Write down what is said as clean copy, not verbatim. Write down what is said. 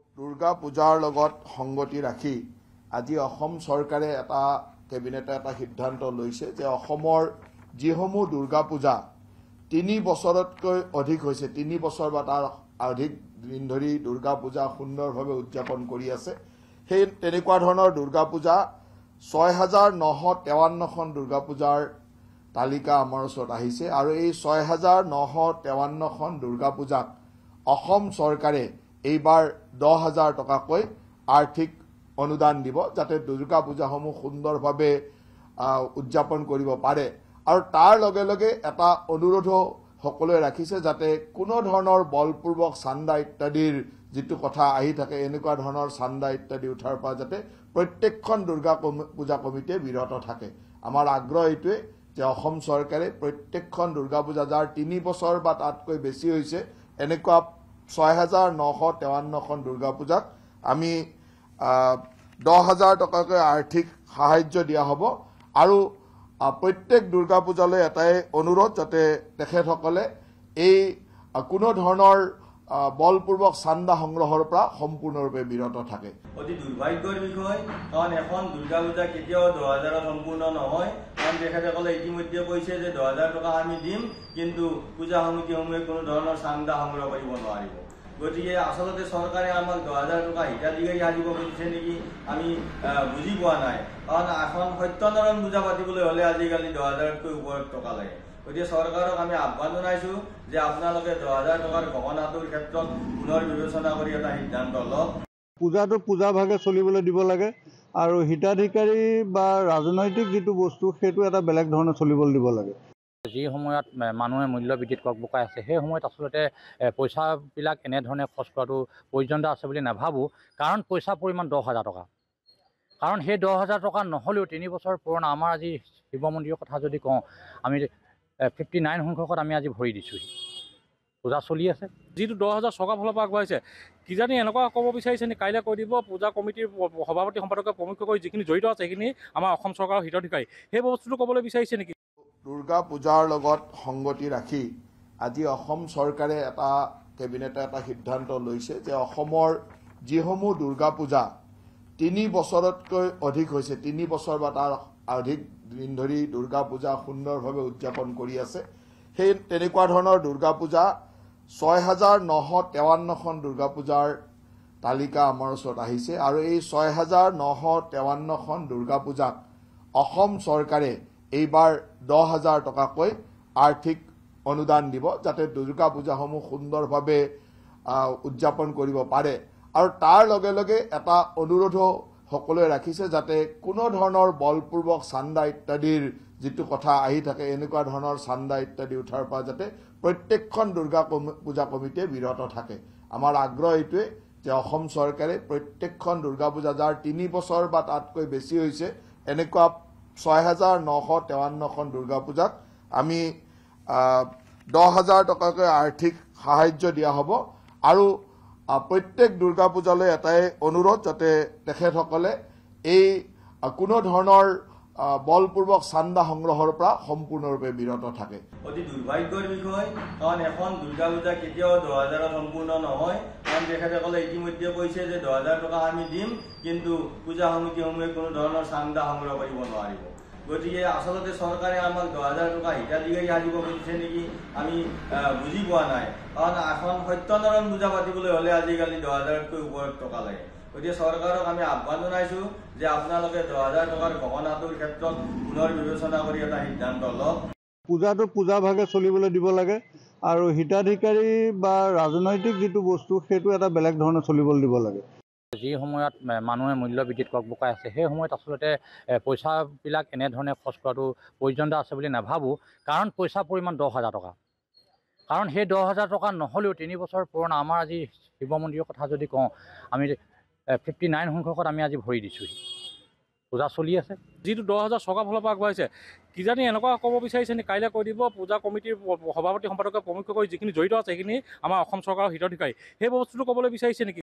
দুৰ্গা পূজাৰ লগত সংগতি ৰাখি আজি অসম চৰকাৰে কেবিনেটে এটা সিদ্ধান্ত লৈছে যে অসমৰ যিসমূহ দুৰ্গা পূজা 3 বছৰতকৈ অধিক হৈছে 3 বছৰ বা তাৰ অধিক দিন ধৰি দুৰ্গা পূজা সুন্দৰভাৱে উদযাপন কৰি আছে সেই তেনেকুৱা ধৰণৰ দুৰ্গা পূজা 6953খন দুৰ্গা পূজাৰ তালিকা আমাৰ ওচৰত আহিছে আৰু এই 6953খন দুৰ্গা পূজাক অসম চৰকাৰে এইবাৰ 10,000 টকাকৈ আৰ্থিক অনুদান দিব যাতে দুৰ্গা পূজাসমূহ সুন্দৰভাৱে উদযাপন কৰিব পাৰে আৰু তাৰ লগে লগে এটা অনুৰোধ সকলোৱে ৰাখিছে যাতে কোনো ধৰণৰ বলপূৰ্বক চান্দা ইত্যাদিৰ যেটো কথা আহি থাকে এনেকুৱা ধৰণৰ চান্দা ইত্যাদি উঠাৰ পৰা যাতে প্ৰত্যেকখন দুৰ্গা পূজা কমিটিয়ে বিৰত থাকে আমাৰ আগ্ৰহ এইটোৱে যে অসম চৰকাৰে প্ৰত্যেকখন দুৰ্গা পূজা যাৰ 3 বছৰ বা তাতকৈ বেছি হৈছে এনেকুৱা 6953খন দুৰ্গা পূজাক আমি 10,000 টকাকৈ আৰ্থিক সাহায্য দিয়া হ'ব আৰু প্ৰত্যেক দুৰ্গা পূজালৈ এটাই অনুৰোধ যাতে তেখেতসকলে এই কোনো ধৰণৰ বলপূৰ্বক চান্দা সংগ্ৰহৰ পৰা সম্পূৰ্ণৰূপে বিৰত থাকে অতি দুৰ্ভাগ্যৰ বিষয় কাৰণ এখন দুৰ্গা পূজা কেতিয়াও 10,000 সম্পূৰ্ণ নহয় কাৰণ তেখেতসকলে ইতিমধ্যে কৈছে যে 10,000 টকা আমি দিম কিন্তু পূজা সমিতিসমূহে কোনো ধৰণৰ চান্দা সংগ্ৰহ কৰিব নোৱাৰিব গতিকে আসলতে চৰকাৰে আমাক 10,000 টকা হিতাধিকাৰী সাজিব খুজিছে নেকি আমি বুজি পোৱা নাই কাৰণ এখন সত্যনাৰায়ণ পূজা পাতিবলৈ হ'লে আজিকালি 10,000তকৈ ওপৰত টকা লাগে গতিকে চৰকাৰক আমি আহ্বান জনাইছো যে আপোনালোকে 10,000 টকাৰ ঘটনাটোৰ ক্ষেত্ৰত পুনৰ বিবেচনা কৰি এটা সিদ্ধান্ত লওক পূজাটো পূজা ভাগে চলিবলৈ দিব লাগে আৰু হিতাধিকাৰী বা ৰাজনৈতিক যেটো বস্তু সেইটো এটা বেলেগ ধৰণে চলিবলৈ দিব লাগে যি সময়ত মানুহে মূল্য বৃদ্ধিত ককবকাই আছে সেই সময়ত আসলতে পইচাবিলাক এনেধৰণে খৰচ কৰাটো প্ৰয়োজনীয়তা আছে বুলি নাভাবোঁ কাৰণ পইচা পৰিমাণ 10,000 টকা কাৰণ সেই 10,000 টকা নহ'লেও 3 বছৰ পুৰণা আমাৰ আজি শিৱ মন্দিৰৰ কথা যদি কওঁ আমি 59 সংখ্যকত আমি আজি ভৰি দিছোঁ পূজা চলি আছে যিটো 10,000 চৰকাৰ ফালৰ পৰা আগবঢ়াইছে কিজানি এনেকুৱা ক'ব বিচাৰিছে নি কাইলৈ কৈ দিব পূজা কমিটিৰ সভাপতি সম্পাদকে প্ৰমুখ্য কৰি যিখিনি জড়িত আছে সেইখিনি আমাৰ অসম চৰকাৰৰ হিতাধিকাৰী সেই বস্তুটো ক'বলৈ বিচাৰিছে নেকি দুৰ্গা পূজাৰ লগত সংগতি ৰাখি আজি অসম চৰকাৰে কেবিনেটে এটা সিদ্ধান্ত লৈছে যে অসমৰ যিসমূহ দুৰ্গা পূজা 3 বছৰতকৈ অধিক হৈছে 3 বছৰ বা তাৰ অধিক দিন ধৰি দুৰ্গা পূজা সুন্দৰভাৱে উদযাপন কৰি আছে সেই তেনেকুৱা ধৰণৰ দুৰ্গা পূজা 6953খন দুৰ্গা পূজাৰ তালিকা আমাৰ ওচৰত আহিছে আৰু এই 6953খন দুৰ্গা পূজাক অসম চৰকাৰে এইবাৰ 10,000 টকাকৈ আৰ্থিক অনুদান দিব যাতে দুৰ্গা পূজাসমূহ সুন্দৰভাৱে উদযাপন কৰিব পাৰে আৰু তাৰ লগে লগে এটা অনুৰোধ সকলোৱে ৰাখিছে যাতে কোনো ধৰণৰ বলপূৰ্বক চান্দা ইত্যাদিৰ যেটো কথা আহি থাকে এনেকুৱা ধৰণৰ চান্দা ইত্যাদি উঠাৰ পৰা যাতে প্ৰত্যেকখন দুৰ্গা পূজা কমিটিয়ে বিৰত থাকে আমাৰ আগ্ৰহ এইটোৱে যে অসম চৰকাৰে প্ৰত্যেকখন দুৰ্গা পূজা যাৰ 3 বছৰ বা তাতকৈ বেছি হৈছে এনেকুৱা 6953খন দুৰ্গা পূজাক আমি 10,000 টকাকৈ আৰ্থিক সাহায্য দিয়া হ'ব আৰু প্ৰত্যেক দুৰ্গা পূজালৈ এটাই অনুৰোধ যাতে তেখেতসকলে এই কোনো ধৰণৰ বলপূৰ্বক চান্দা সংগ্ৰহৰ পৰা সম্পূৰ্ণৰূপে বিৰত থাকে অতি দুৰ্ভাগ্যৰ বিষয় কাৰণ এখন দুৰ্গা পূজা কেতিয়াও 10,000 সম্পূৰ্ণ নহয় কাৰণ তেখেতসকলে ইতিমধ্যে কৈছে যে 10,000 টকা আমি দিম কিন্তু পূজা সমিতিসমূহে কোনো ধৰণৰ চান্দা সংগ্ৰহ কৰিব নোৱাৰিব গতিকে আসলতে চৰকাৰে আমাক 10,000 টকা হিতাধিকাৰী সাজিব খুজিছে নেকি আমি বুজি পোৱা নাই কাৰণ এখন সত্যনাৰায়ণ পূজা পাতিবলৈ হ'লে আজিকালি 10,000তকৈ ওপৰত টকা লাগে গতিকে চৰকাৰক আমি আহ্বান জনাইছো যে আপোনালোকে 10,000 টকাৰ ঘটনাটোৰ ক্ষেত্ৰত পুনৰ বিবেচনা কৰি এটা সিদ্ধান্ত লওক পূজাটো পূজা ভাগে চলিবলৈ দিব লাগে আৰু হিতাধিকাৰী বা ৰাজনৈতিক যেটো বস্তু সেইটো এটা বেলেগ ধৰণে চলিবলৈ দিব লাগে যি সময়ত মানুহে মূল্য বৃদ্ধিত ককবকাই আছে সেই সময়ত আসলতে পইচাবিলাক এনেধৰণে খৰচ কৰাটো প্ৰয়োজনীয়তা আছে বুলি নাভাবোঁ কাৰণ পইচা পৰিমাণ 10,000 টকা কাৰণ সেই 10,000 টকা নহ'লেও 3 বছৰ পুৰণা আমাৰ আজি শিৱ মন্দিৰৰ কথা যদি কওঁ আমি 59 সংখ্যকত আমি আজি ভৰি দিছোঁ পূজা চলি আছে যিটো 10,000 চৰকাৰ ফালৰ পৰা আগবঢ়াইছে কিজানি এনেকুৱা ক'ব বিচাৰিছে নি কাইলৈ কৈ দিব পূজা কমিটিৰ সভাপতি সম্পাদকে প্ৰমুখ্য কৰি যিখিনি জড়িত আছে সেইখিনি আমাৰ অসম চৰকাৰৰ হিতাধিকাৰী সেই বস্তুটো ক'বলৈ বিচাৰিছে নেকি